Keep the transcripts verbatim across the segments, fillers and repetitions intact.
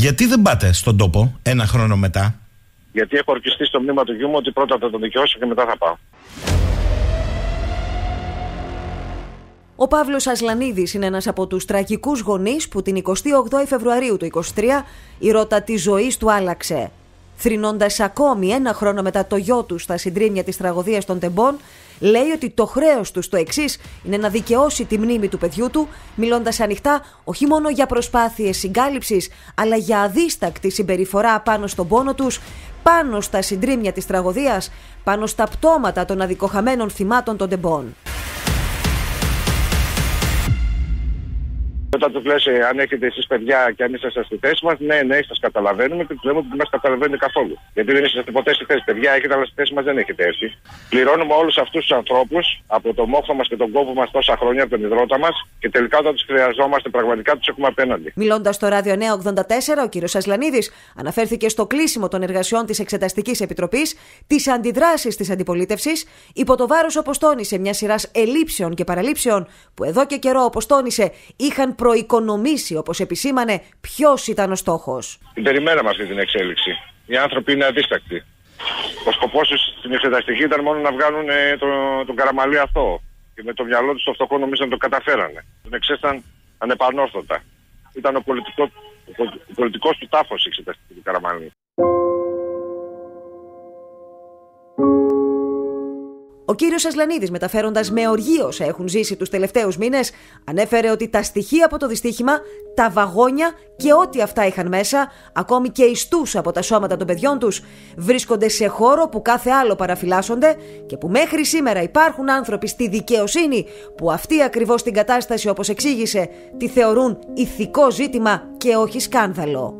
Γιατί δεν πάτε στον τόπο ένα χρόνο μετά? Γιατί έχω ορκιστεί στο μνήμα του γιού μου ότι πρώτα θα τον δικαιώσω και μετά θα πάω. Ο Παύλος Ασλανίδης είναι ένας από τους τραγικούς γονείς που την εικοστή όγδοη Φεβρουαρίου του είκοσι τρία η ρότα της ζωής του άλλαξε. Θρηνώντας ακόμη ένα χρόνο μετά το γιο του στα συντρίμμια της τραγωδίας των Τεμπών, λέει ότι το χρέος του στο εξής είναι να δικαιώσει τη μνήμη του παιδιού του, μιλώντας ανοιχτά όχι μόνο για προσπάθειες συγκάλυψης, αλλά για αδίστακτη συμπεριφορά πάνω στον πόνο τους, πάνω στα συντρίμμια της τραγωδίας, πάνω στα πτώματα των αδικοχαμένων θυμάτων των Τεμπών. Όταν του λες, αν έχετε εσείς παιδιά και αν είσαστε στη θέση μας, ναι, ναι, σας καταλαβαίνουμε και του λέμε ότι δεν μας καταλαβαίνετε καθόλου. Γιατί δεν είσαστε ποτέ στη θέση. Παιδιά, έχετε, αλλά στη θέση μας δεν έχετε έρθει. Πληρώνουμε όλους αυτούς τους ανθρώπους από το μόχθο μας και τον κόπο μας τόσα χρόνια από τον υδρότα μας και τελικά όταν τους χρειαζόμαστε πραγματικά τους έχουμε απέναντι. Μιλώντας στο Ράδιο Νέα ογδόντα τέσσερα, ο κ. Ασλανίδης αναφέρθηκε στο κλείσιμο των εργασιών της Εξεταστικής Επιτροπής, τις αντιδράσεις της αντιπολίτευσης, υπό το βάρος, όπως τόνισε, μια σειράς ελλείψεων και παραλήψεων που εδώ και καιρό, όπως τόνισε, είχαν προοικονομήσει, όπως επισήμανε, ποιος ήταν ο στόχος. Την περιμέναμε αυτή την εξέλιξη. Οι άνθρωποι είναι αδίστακτοι. Ο σκοπός τους στην εξεταστική ήταν μόνο να βγάλουν ε, το, τον Καραμαλή αθώο. Και με το μυαλό τους το φτωχό νομίζω να το καταφέρανε. Τον εξέσταν ανεπανόρθωτα. Ήταν ο, πολιτικό, ο, ο πολιτικός του τάφος η εξεταστική του Καραμαλή. Ο κύριος Ασλανίδης, μεταφέροντας με οργή όσα έχουν ζήσει τους τελευταίους μήνες, ανέφερε ότι τα στοιχεία από το δυστύχημα, τα βαγόνια και ό,τι αυτά είχαν μέσα, ακόμη και οι στούς από τα σώματα των παιδιών τους, βρίσκονται σε χώρο που κάθε άλλο παραφυλάσσονται και που μέχρι σήμερα υπάρχουν άνθρωποι στη δικαιοσύνη που αυτή ακριβώς την κατάσταση, όπως εξήγησε, τη θεωρούν ηθικό ζήτημα και όχι σκάνδαλο.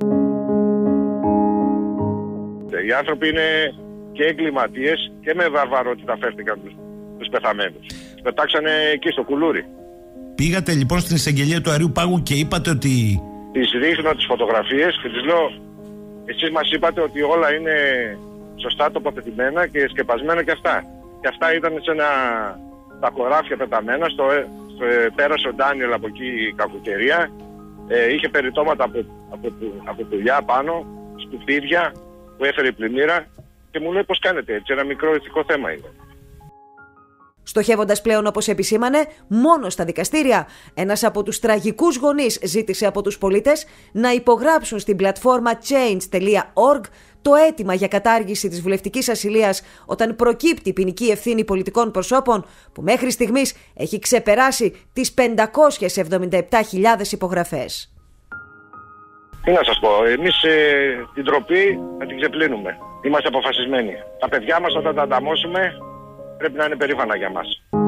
Οι άνθρωποι είναι και εγκληματίες και με βαρβαρότητα φέρθηκαν τους, τους πεθαμένους. Τους πετάξανε εκεί στο κουλούρι. Πήγατε λοιπόν στην εισαγγελία του Αριού Πάγου και είπατε ότι... Τις δείχνω τις φωτογραφίες και τις λέω, εσείς μας είπατε ότι όλα είναι σωστά τοποθετημένα και σκεπασμένα και αυτά. Και αυτά ήταν σε ένα, τα χωράφια πεταμένα, στο, στο, πέρασε ο Ντάνιελ από εκεί η κακοκαιρία, ε, είχε περιτώματα από, από, από πουλιά πάνω, σκουπίδια που έφερε η πλημμύρα. Και μου λέει πώς κάνετε έτσι, ένα μικρό ηθικό θέμα είναι. Στοχεύοντας πλέον, όπως επισήμανε, μόνο στα δικαστήρια, ένας από τους τραγικούς γονείς ζήτησε από τους πολίτες να υπογράψουν στην πλατφόρμα change τελεία org το αίτημα για κατάργηση της βουλευτικής ασυλίας όταν προκύπτει ποινική ευθύνη πολιτικών προσώπων που μέχρι στιγμής έχει ξεπεράσει τις πεντακόσιες εβδομήντα επτά χιλιάδες υπογραφές. Τι να σας πω, εμείς ε, την τροπή να την ξεπλύνουμε. Είμαστε αποφασισμένοι. Τα παιδιά μας όταν τα ανταμώσουμε πρέπει να είναι περήφανα για μας.